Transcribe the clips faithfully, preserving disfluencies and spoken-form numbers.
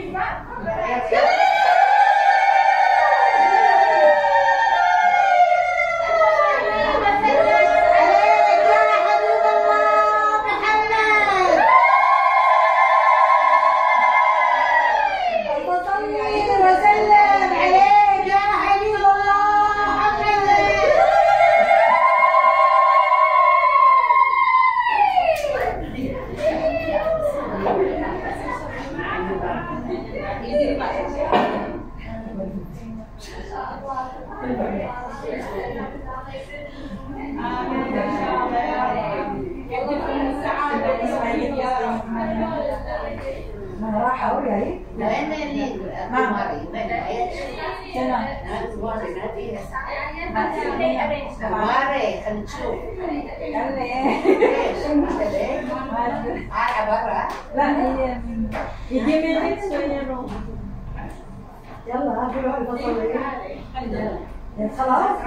خلاص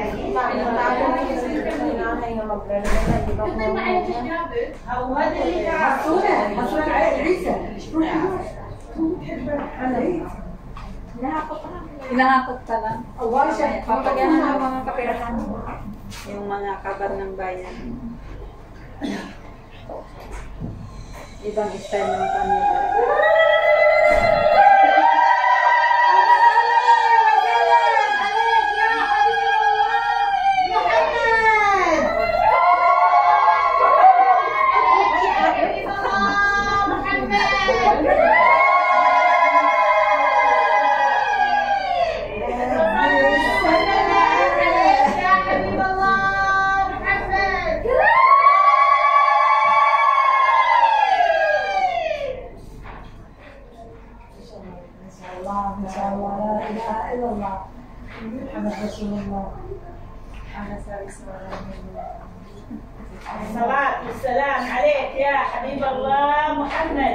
او هذا اللي حصوله حصوله عيسى Hinahakot pala. Papagyan ng mga kapirahan. Yung mga kabar ng bayan. Ibang style ng kanila. الصلاة والسلام عليك يا حبيب الله محمد.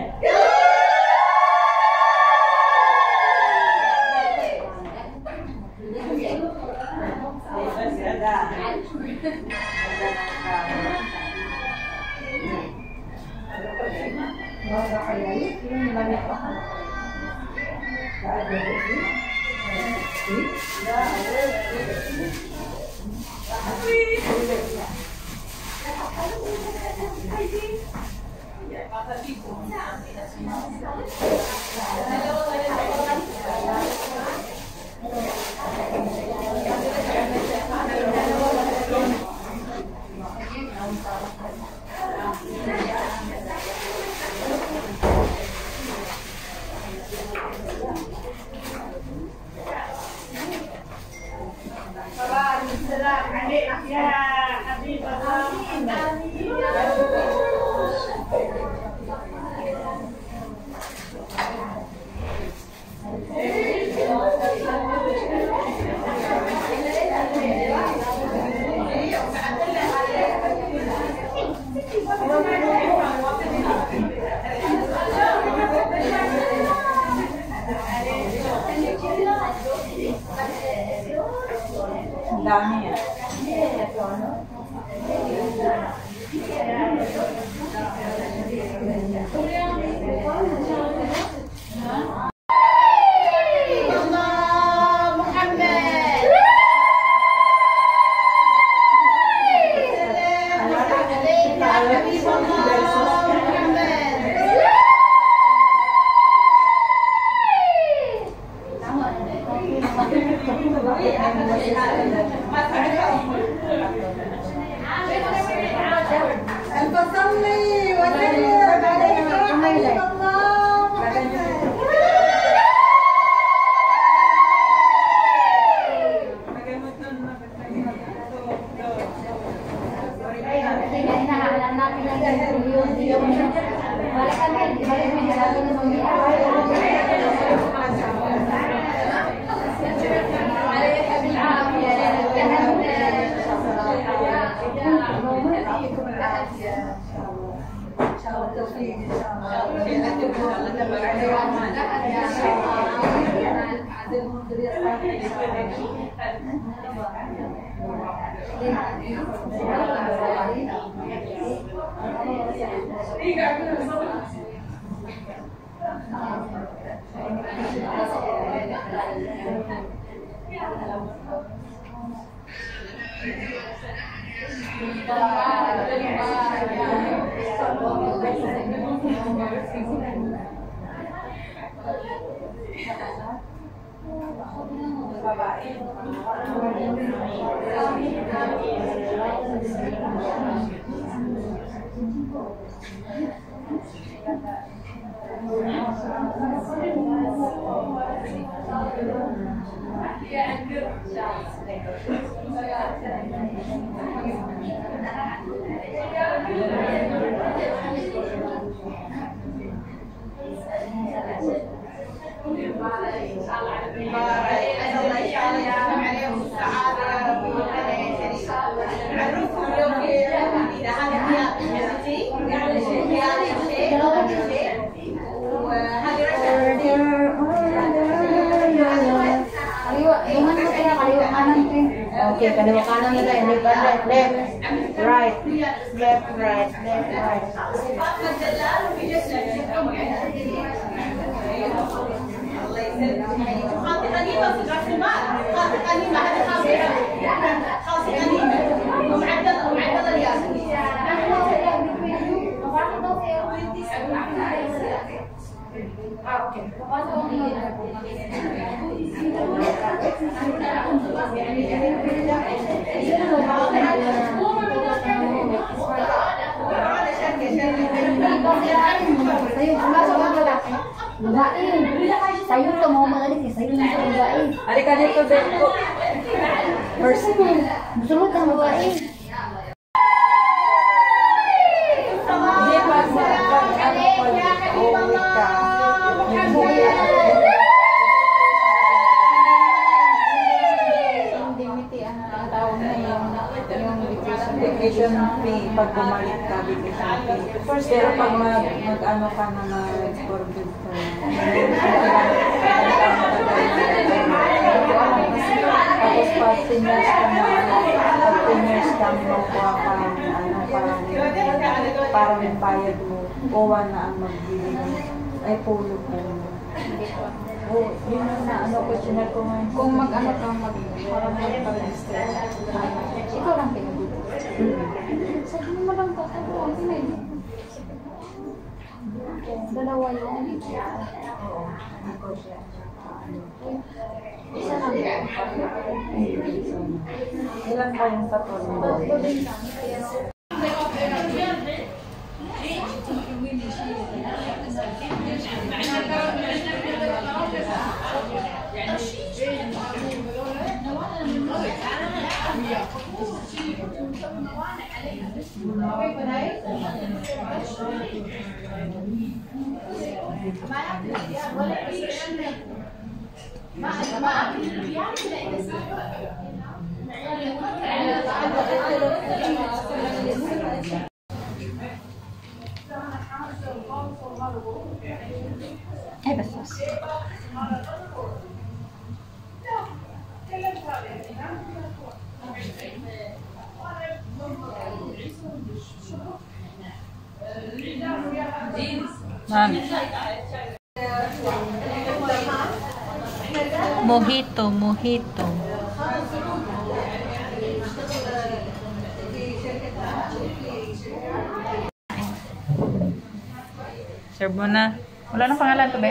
السلام عليك يا حبيب الله. Dami ya. Okay, kaliwa kanan na tayo. Left, left, left. Right. Left, right. Left, right. خاطئ قديمة في الرسومات، خاطئ قديمة هذه خاطئة خاطئ قديمة ومعدلة ومعدلة الياسمين. Ah, okay. Sa'yo ito, mau magalit eh. Sa'yo lang ito, babae. Halika dito, Beko. First. Musulot ang babae. Hindi pa sa pag-ano ko, uwi ka. Indemnity, ang tawag na yung vacation fee. Pag bumalik ka, vacation fee. Pero pag mag, mag-ano ka na mag-forbid ka, tapos pag seniors ka na, pag seniors ka, makuha ka ng ano, parang, parang yung bayad mo, kuha na ang magbibigay. Ay, pulot na yun. Oo, yun ang na, ano, questionnaire ko ngayon. Kung mag-ano ka, mag, parang mag-register. Ikaw lang pinagulo. Sabi mo lang ka, ano ang pinay. Dalawa yun. Oo, ako siya. Isa lang yun. Ilan ba yung katulong mo? Tuloy lang. Pero Ay, bastos. Ma'am. Mojito, mojito. Serve mo na. Wala nang pangalan to, be?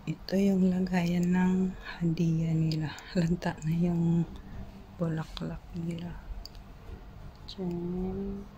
Ito yung lagayan ng hadiah nila. Lagta na yung bulaklak nila. Diyan.